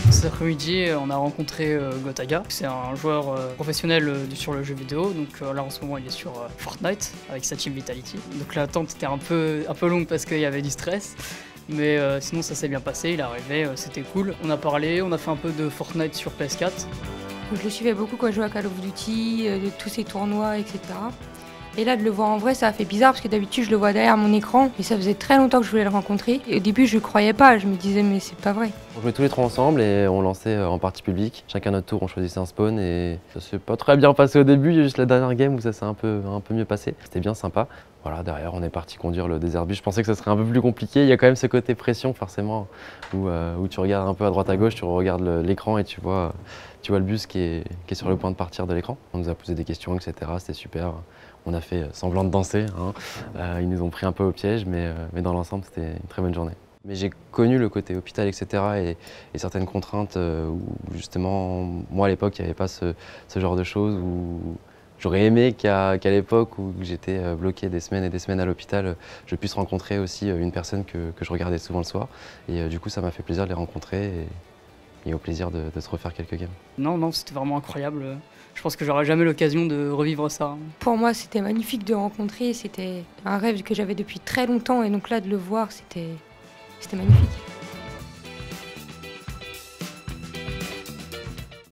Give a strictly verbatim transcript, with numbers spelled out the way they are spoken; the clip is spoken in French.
Cet après-midi, on a rencontré euh, Gotaga. C'est un joueur euh, professionnel euh, sur le jeu vidéo. Donc euh, là, en ce moment, il est sur euh, Fortnite avec sa team Vitality. Donc l'attente était un peu, un peu longue parce qu'il y avait du stress. Mais euh, sinon, ça s'est bien passé. Il est arrivé, euh, c'était cool. On a parlé, on a fait un peu de Fortnite sur P S quatre. Je le suivais beaucoup quand je jouais à Call of Duty, euh, de tous ces tournois, et cetera. Et là, de le voir en vrai, ça a fait bizarre parce que d'habitude, je le vois derrière mon écran. Et ça faisait très longtemps que je voulais le rencontrer. Et au début, je ne croyais pas. Je me disais, mais c'est pas vrai. On jouait tous les trois ensemble et on lançait en partie publique. Chacun notre tour, on choisissait un spawn et ça s'est pas très bien passé au début. Il y a juste la dernière game où ça s'est un peu, un peu mieux passé. C'était bien sympa. Voilà, derrière, on est parti conduire le Desert Bus. Je pensais que ça serait un peu plus compliqué. Il y a quand même ce côté pression, forcément, où, euh, où tu regardes un peu à droite à gauche, tu regardes l'écran et tu vois, tu vois le bus qui est, qui est sur le point de partir de l'écran. On nous a posé des questions, et cetera. C'était super. On a fait semblant de danser. Hein. Euh, ils nous ont pris un peu au piège, mais, euh, mais dans l'ensemble, c'était une très bonne journée. Mais j'ai connu le côté hôpital, et cetera et, et certaines contraintes euh, où justement, moi à l'époque, il n'y avait pas ce, ce genre de choses où j'aurais aimé qu'à qu'à l'époque où j'étais bloqué des semaines et des semaines à l'hôpital, je puisse rencontrer aussi une personne que, que je regardais souvent le soir. Et euh, du coup, ça m'a fait plaisir de les rencontrer et, et au plaisir de, de se refaire quelques games. Non, non, c'était vraiment incroyable. Je pense que j'aurai jamais l'occasion de revivre ça. Pour moi, c'était magnifique de rencontrer. C'était un rêve que j'avais depuis très longtemps. Et donc là, de le voir, c'était... C'était magnifique.